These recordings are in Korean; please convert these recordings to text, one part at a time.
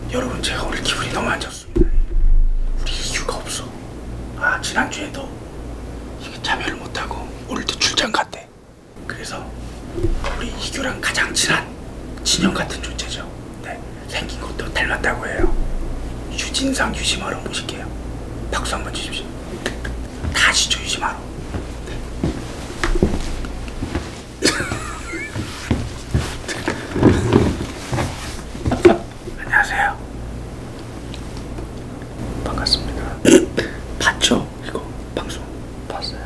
여러분, 제가 오늘 기분이 너무 안 좋습니다. 우리 이규가 없어. 지난주에도 이게 참여를 못하고 오늘도 출장 갔대. 그래서 우리 이규랑 가장 친한 친형 같은 존재죠. 네, 생긴 것도 닮았다고 해요. 유진상 유심하러 모실게요. 박수 한번 주십시오. 다 아시죠, 유심하러? 네. 안녕하세요. 반갑습니다. 봤죠? 이거 방송 봤어요.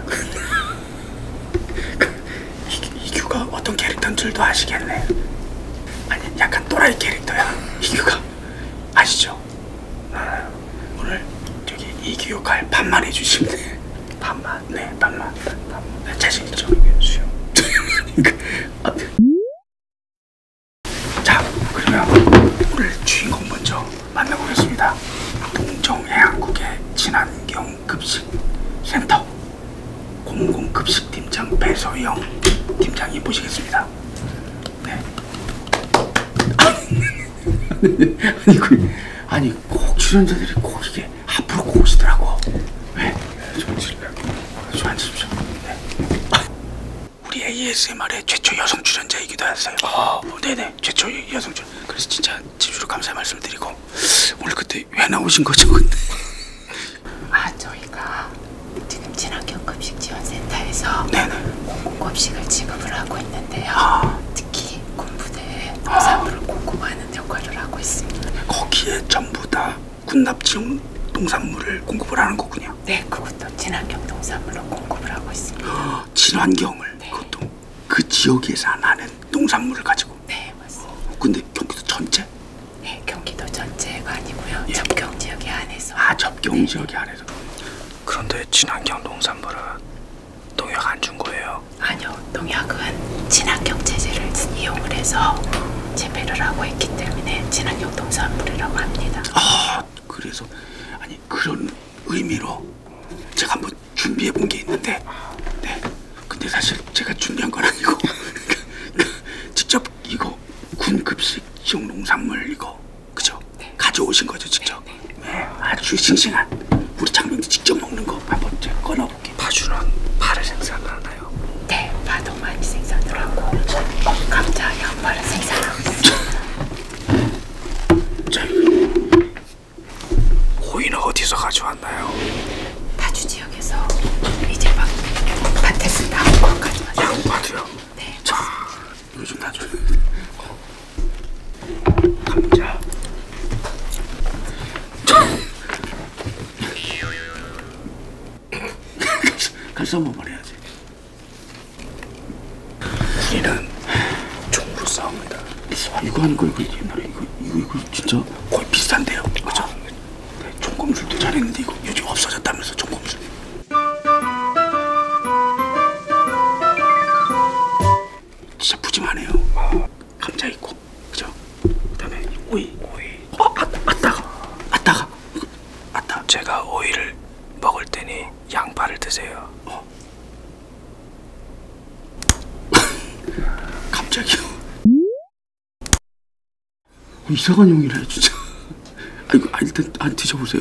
이규가 어떤 캐릭터인 줄도 아시겠네. 아니, 약간 또라이 캐릭터야. 이규가 아시죠? 오늘 저기 이규 역할 반만 해주시면 돼. 반만? 네, 반만. 네, 자신 있죠? 수영. 자, 그러면 오늘 주인공 먼저 만나보겠습니다. 동정해양국의 친환경 급식 센터 공공급식팀장 배소영 팀장이 모시겠습니다. 네. 아니 꼭 출연자들이 꼭 이게 앞으로 꼭 오시더라고. 왜? 좀 앉으십시오. 네. 우리 ASMR의 최초 여성 출연자이기도 하세요. 네네, 최초 여성 출연. 그래서 진짜 진심으로 감사의 말씀드리고, 오늘 그때 왜 나오신 거죠? 저희가 지금 친환경 급식 지원센터에서 네네. 공공급식을 지급을 하고 있는데요. 특히 군부대에 농산물을 공급하는 역할을 하고 있습니다. 거기에 전부 다 군납지용 농산물을 공급을 하는 거군요. 네, 그것도 친환경 농산물로 공급을 하고 있습니다. 친환경을. 네. 그것도 그 지역에서 나는 농산물을 가지고. 네, 맞습니다. 근데 경기도 전체? 네, 경기도 전체가 아니고요. 예. 접경 지역에 한해서. 접경 네. 지역에 한해서. 그런데 친환경 농산물은 농약 안 준 거예요? 아니요, 농약은 친환경 체제를 이용을 해서 재배를 하고 있기 때문에 친환경 농산물이라고 합니다. 그래서 아니 그런 의미로 제가 한번 준비해 본 게 있는데, 네. 근데 사실 제가 준비한 건 아니고 직접 이거 군급식 지역 농산물 이거 그죠? 네. 가져오신 거죠, 직접? 네. 아주 싱싱한 우리 장병도 직접 먹는 거 한번 제가 꺼내볼게요. 파주는 파를 생산하나요? 네, 파도 많이 생산을 하고 감자, 양파를 생산하고 있습니다. 자, 오이는 어디서 가져왔나요? 파주 지역에서 이제 막 밭에서 나온 거 가져왔어요. 양파도요? 네. 자, 이거 좀 놔줘요. 감자. 가서 한번 해야지. 우리는 총으로 싸웁니다. 이거 하는 거 이거 옛날에 이거 진짜 거의 비싼데요, 그죠? 네, 총검술도 잘했는데 이거 요즘 없어졌다면서 총검술. 진짜 푸짐하네요. 감자 있고, 그죠? 그다음에 오이. 아따가. 제가 오이를 먹을 테니 양파를 드세요. 갑자기요? 이상한 형이래 진짜. 일단 안 드셔보세요.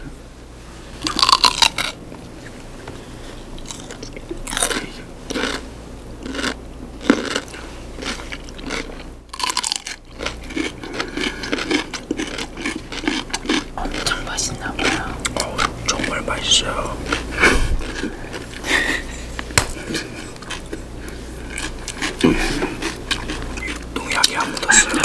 엄청 맛있나 봐요. 정말 맛있어요. 농약이 안 묻었어요.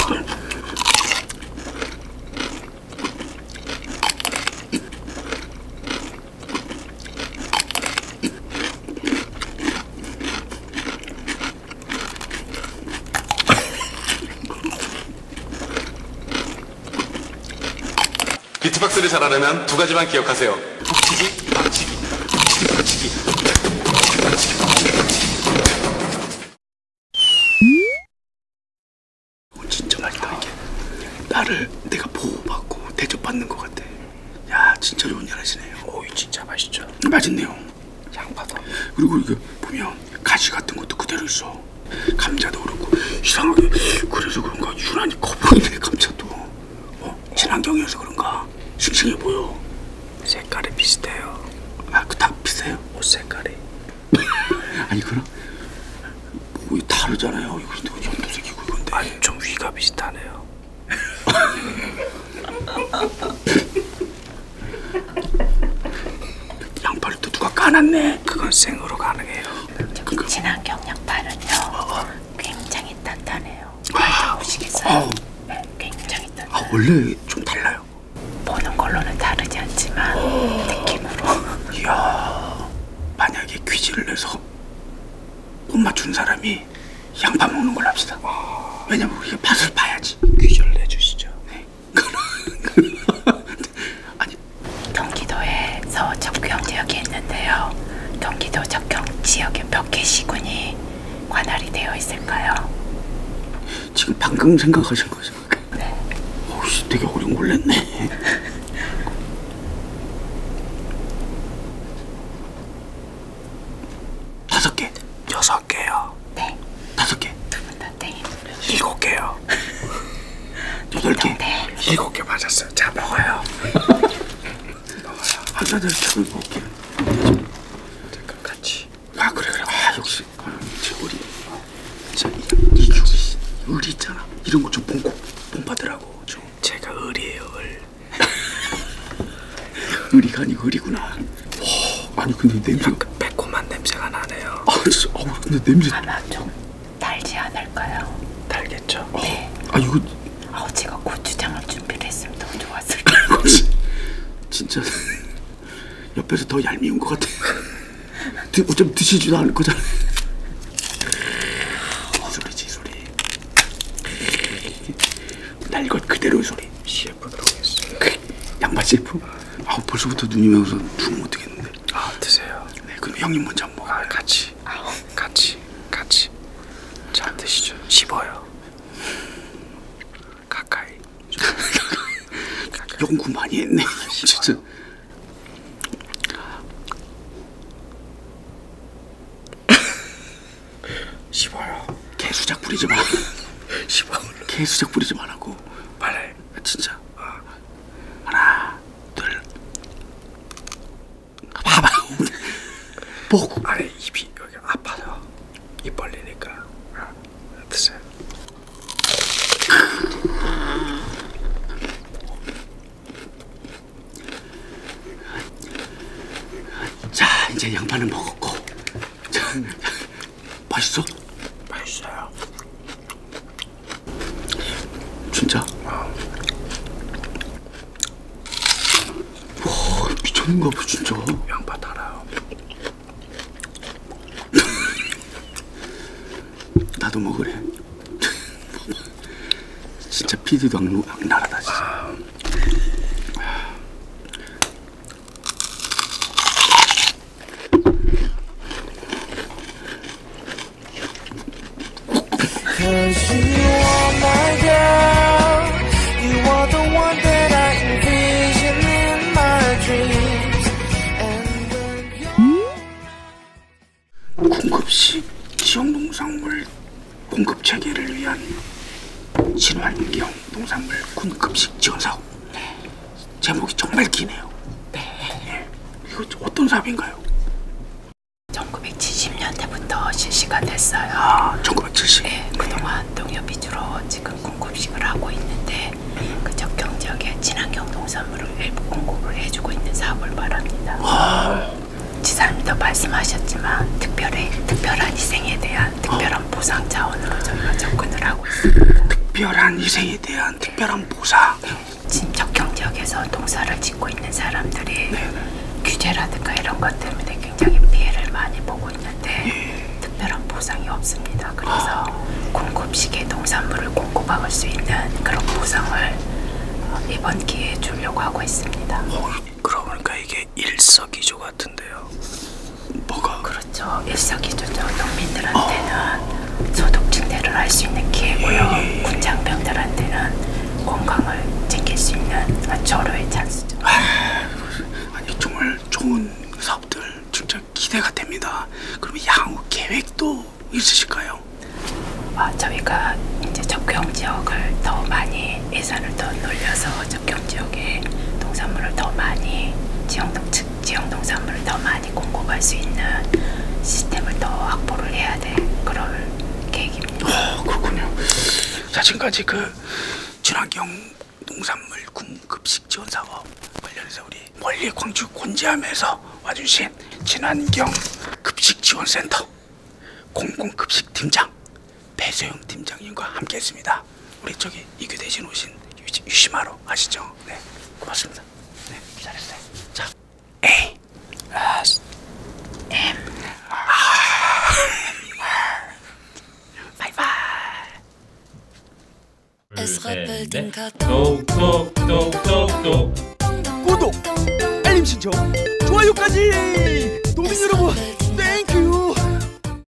비트박스를 잘하려면 두 가지만 기억하세요. 박치기, 박치기, 박치기, 박치기. 진짜 맛있다. 이게 나를 내가 보호받고 대접받는 것 같아. 야, 진짜 좋은 일 하시네요. 오이 진짜 맛있죠? 맛있네요. 양파도. 그리고 이거 보면 가시 같은 것도 그대로 있어. 감자도 그렇고 이상하게 그래서 그런가 유난히 커 보이네 감자도. 친환경이 싱싱해 보여. 색깔이 비슷해요. 아, 그 다 비슷해요? 옷 색깔이. 아니 그럼 뭐 다르잖아요. 이거 연두색이고 이건데. 아니 좀 위가 비슷하네요. 양파를 또 누가 까놨네. 그건 생으로 가능해요. 저기 친환경 양파는요 굉장히 단단해요. 아, 보시겠어요? 네, 굉장히 단단. 아 원래 좀 달라요. 보는 걸로는 다르지 않지만 느낌으로. 이야, 만약에 퀴즈를 내서 못 맞추는 사람이 양파 먹는 걸로 합시다. 왜냐면 우리가 맛을 봐야지. 퀴즈를 내주시죠. 네. 아니 경기도에서 적경 지역이 있는데요. 경기도 적경 지역에 몇 개 시군이 관할이 되어 있을까요? 지금 방금 생각하신 거죠? 네. 어우씨, 되게 어려운 걸 냈네. 다섯 개. 6개요. 네. 5개. 두 분 다 땡이. 7개요. 8개. 네. 7개 맞았어요. 자 먹어요. 하나를 저걸 먹게. 잠깐 같이. 아 그래. 아 역시 제 우리 진짜 이 의리 있잖아. 이런 거 좀 본받으라고 좀. 제가 을이에요. 을. 의리가 아니고 의리구나. 아니 근데 냄새가. 약간 매콤한 냄새가 나네요. 아 진짜. 근데 냄새. 아마 좀 달지 않을까요? 달겠죠? 네. 아 이거 제가 고추장을 준비를 했으면 더 좋았을 텐데. 진짜 옆에서 더 얄미운 것 같아. 어차피 드시지도 않을 거잖아. 소리지 소리. 날 이것 그대로의 소리. CF 들어오겠어요. 양파 셰프. 아 벌써부터 눈이 매워서 죽으면 어떡했는데. 아 드세요. 네 그럼 형님 먼저 한번 먹어요. 같이. 같이. 자 드시죠. 씹어요. 가까이. 연구 많이 했네. 진짜. 씹어요. 개수작 부리지 마. 씹어. 개수작 부리지 말라고. 빨리. 진짜. 하나, 둘. 봐봐. 보고. 아니 입이 여기 아파요. 입 벌리니까. 드세요. 자, 이제 양파는 먹었고. 자, 맛있어? 맛있어요. 진짜? 와, 미쳤는가 봐, 진짜. 양파 달아요. 나도 먹으래. 진짜 PD도 악랄하다, 진짜. Cause you are my girl. You are the one that I envision in my dreams. And when you're 공급식 지역농산물 공급 체계를 위한 친환경 농산물 공급식 지원 사업. 제목이 정말 기네요. 네. 이거 어떤 사업인가요? 1970년대부터 실시가 됐어요. 아, 1970. 네, 그동안 농협 위주로 지금 공급식을 하고 있는데 그 적경 지역에 친환경 농산물을 일부 공급을 해주고 있는 사업을 말합니다. 지사님도 말씀하셨지만 특별한 희생에 대한 특별한 보상 차원으로 저희가 접근을 하고 있습니다. 특별한 희생에 대한 특별한 보상. 지금 적경 지역에서 농사를 짓고 있는 사람들이 규제라든가 이런 것 때문에 굉장히 피해를 많이 보고 있는데 특별한 보상이 없습니다. 그래서 공급식에 농산물을 공급할 수 있는 그런 보상을 이번 기회에 주려고 하고 있습니다. 그러고 보니까 이게 일석이조 같은데요. 뭐가? 그렇죠. 일석이조죠. 농민들한테는 소득 증대를 할 수 있는 기회고요. 군장병들한테는 건강을 챙길 수 있는 절호의 찬스죠. 아니 정말 좋은 사업들 진짜 기대가 됩니다. 그러면 향후 계획도 있으실까요? 저희가 이제 적경 지역을 더 많이 예산을 더 늘려서 적경 지역에 농산물을 더 많이 지역 농산물을 더 많이 공급할 수 있는 시스템을 더 확보를 해야 돼. 그럴 계획입니다. 그렇군요. 자, 지금까지 그 친환경 농산물 급식 지원 사업 관련해서 우리 멀리 광주 곤지암에서 와주신 친환경 급식 지원센터 공공급식 팀장 배소영 팀장님과 함께했습니다. 우리 저기 이교대신 오신 유시마로 아시죠? 네, 고맙습니다. 네, 잘했어요. 자, A M 바이바이. Es rappelt den Karton. 구독, 알림 신청, 좋아요까지! 도민 여러분